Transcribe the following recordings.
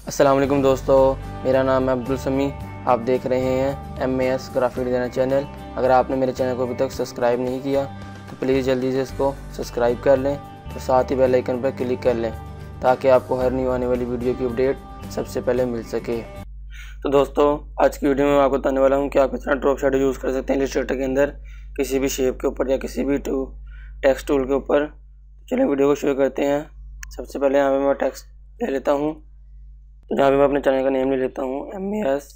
अस्सलाम वालेकुम दोस्तों, मेरा नाम है अब्दुल समी। आप देख रहे हैं MAS ग्राफिक डिज़ाइनर चैनल। अगर आपने मेरे चैनल को अभी तक सब्सक्राइब नहीं किया तो प्लीज़ जल्दी से इसको सब्सक्राइब कर लें और साथ ही बेल आइकन पर क्लिक कर लें ताकि आपको हर न्यू आने वाली वीडियो की अपडेट सबसे पहले मिल सके। तो दोस्तों, आज की वीडियो में मैं आपको बताने वाला हूँ कि आप किस तरह ड्रॉप शैडो यूज़ कर सकते हैं इलस्ट्रेटर के अंदर किसी भी शेप के ऊपर या किसी भी टेक्स्ट टूल के ऊपर। चलिए वीडियो को शुरू करते हैं। सबसे पहले यहाँ पे मैं टेक्स्ट ले लेता हूँ, तो जहाँ पे मैं अपने चैनल का नेम ले लेता हूँ MAS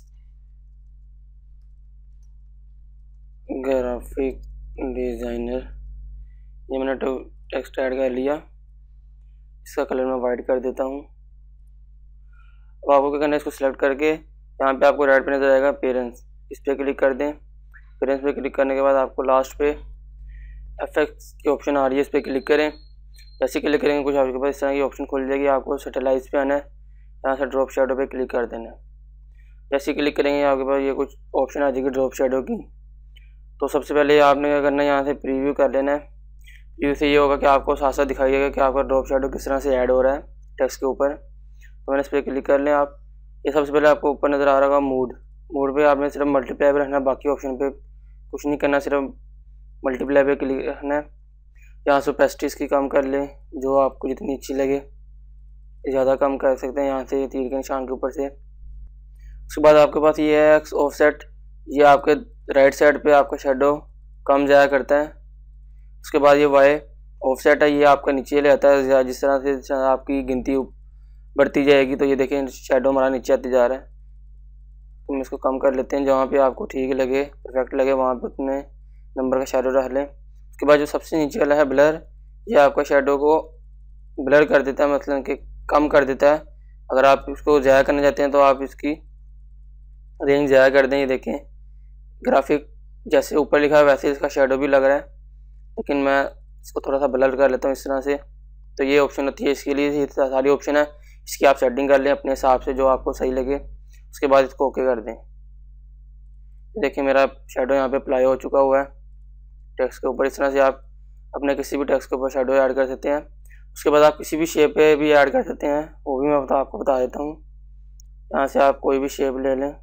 ग्राफिक डिज़ाइनर। ये मैंने टेक्स्ट ऐड कर लिया। इसका कलर मैं वाइट कर देता हूँ। अब आपको क्या करना है, इसको सिलेक्ट करके यहाँ पे आपको राइट पे नजर आएगा पेरेंट्स, इस पर क्लिक कर दें। पेरेंट्स पे क्लिक करने के बाद आपको लास्ट पे इफेक्ट्स की ऑप्शन आ रही है, इस पर क्लिक करें। जैसे क्लिक करेंगे कुछ आपके पास इस तरह की ऑप्शन खुल जाएगी। आपको सेटेलाइज पे आना है, यहाँ से ड्रॉप शैडो पे क्लिक कर देना है। जैसे क्लिक करेंगे आपके पास ये कुछ ऑप्शन आ जाएगी ड्रॉप शैडो की। तो सबसे पहले आपने क्या करना है, यहाँ से प्रीव्यू कर लेना है। प्रीव्यू से ये होगा कि आपको साथ साथ दिखाई देगा कि आपका ड्रॉप शैडो किस तरह से ऐड हो रहा है टेक्स्ट के ऊपर। तो मैंने इस पर क्लिक कर लें आप। ये सबसे पहले आपको ऊपर नज़र आ रहा होगा मूड पे आपने सिर्फ मल्टीप्लाई पे रखना, बाकी ऑप्शन पे कुछ नहीं करना, सिर्फ मल्टीप्लाई पे क्लिक रखना है। यहाँ से ओपेसिटी की कम कर लें, जो आपको जितनी अच्छी लगे ज़्यादा कम कर सकते हैं यहाँ से तीर के निशान के ऊपर से। उसके बाद आपके पास ये है एक्स ऑफसेट, ये आपके राइट साइड पे आपका शेडो कम जाया करता है। उसके बाद ये वाई ऑफसेट है, ये आपका नीचे ले आता है। जिस तरह से आपकी गिनती बढ़ती जाएगी तो ये देखें शेडो हमारा नीचे आते जा रहा है। तो हम इसको कम कर लेते हैं, जहाँ पे आपको ठीक लगे, परफेक्ट लगे वहाँ पे उतने नंबर का शेडो रख लें। उसके बाद जो सबसे नीचे वाला है ब्लर, ये आपका शेडो को ब्लर कर देता है, मतलब कि कम कर देता है। अगर आप इसको ज़्यादा करना चाहते हैं तो आप इसकी रेंज ज़्यादा कर दें। ये देखें ग्राफिक जैसे ऊपर लिखा है वैसे इसका शेडो भी लग रहा है, लेकिन मैं इसको थोड़ा सा ब्लर कर लेता हूँ इस तरह से। तो ये ऑप्शन होती है, इसके लिए सारी ऑप्शन है, इसकी आप सेटिंग कर लें अपने हिसाब से जो आपको सही लगे। उसके बाद इसको ओके कर दें। देखिए मेरा शेडो यहाँ पे अप्लाई हो चुका हुआ है टेक्स्ट के ऊपर। इस तरह से आप अपने किसी भी टेक्स्ट के ऊपर शेडो ऐड कर सकते हैं। उसके बाद आप किसी भी शेप पे भी ऐड कर सकते हैं, वो भी मैं आपको बता देता हूँ। यहाँ से आप कोई भी शेप ले लें।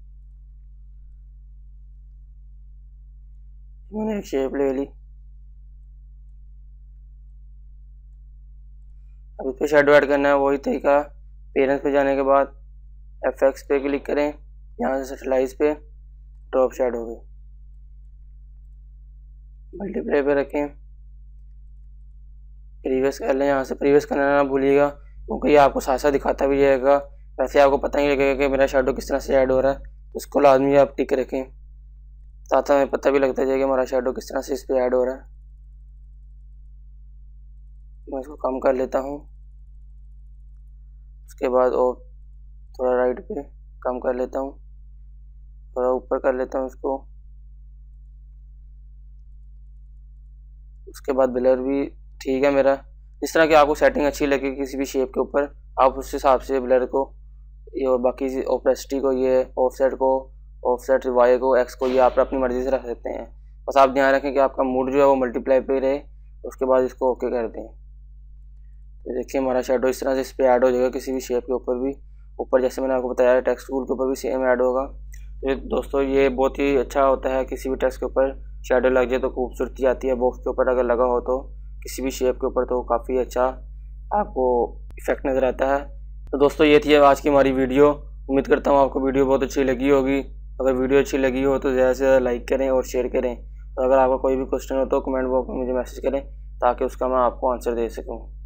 मैंने एक शेप ले ली। अब इस पर शेडो ऐड करना है, वही तरीका। पेरेंट्स पे जाने के बाद एफएक्स पे क्लिक करें, यहाँ से सेटेलाइज पे ड्रॉप शैडो पे मल्टीप्लाई पे रखें, प्रीवियस कर लें। यहाँ से प्रीवियस करना ना भूलिएगा, क्योंकि ये आपको साथ साथ दिखाता भी जाएगा। वैसे आपको पता नहीं लगेगा कि मेरा शेडो किस तरह से ऐड हो रहा है, उसको लाजमी आप टिक रखें, साथ साथ हमें पता भी लगता जाएगा हमारा शेडो किस तरह से इस पर ऐड हो रहा है। मैं इसको कम कर लेता हूँ। उसके बाद और थोड़ा राइट पे कम कर लेता हूँ, थोड़ा ऊपर कर लेता हूँ इसको। उसके बाद ब्लर भी ठीक है मेरा। जिस तरह की आपको सेटिंग अच्छी लगे किसी भी शेप के ऊपर, आप उस हिसाब से ब्लर को, ये बाकी ओपेसिटी को, ये ऑफसेट को, ऑफसेट वाई को, एक्स को, ये आप अपनी मर्जी से रख सकते हैं। बस आप ध्यान रखें कि आपका मूड जो है वो मल्टीप्लाई पे रहे। उसके बाद इसको ओके कर दें। तो देखिए हमारा शेडो इस तरह से इस पर ऐड हो जाएगा किसी भी शेप के ऊपर भी। ऊपर जैसे मैंने आपको बताया टेक्स्ट टूल के ऊपर भी सेम ऐड होगा। तो दोस्तों ये बहुत ही अच्छा होता है, किसी भी टेक्स्ट के ऊपर शेडो लग जाए तो खूबसूरती आती है। बॉक्स के ऊपर अगर लगा हो तो किसी भी शेप के ऊपर तो काफ़ी अच्छा आपको इफेक्ट नज़र आता है। तो दोस्तों ये थी आज की हमारी वीडियो। उम्मीद करता हूँ आपको वीडियो बहुत अच्छी लगी होगी। अगर वीडियो अच्छी लगी हो तो ज़्यादा से ज़्यादा लाइक करें और शेयर करें। और अगर आपका कोई भी क्वेश्चन हो तो कमेंट बॉक्स में मुझे मैसेज करें ताकि उसका मैं आपको आंसर दे सकूँ।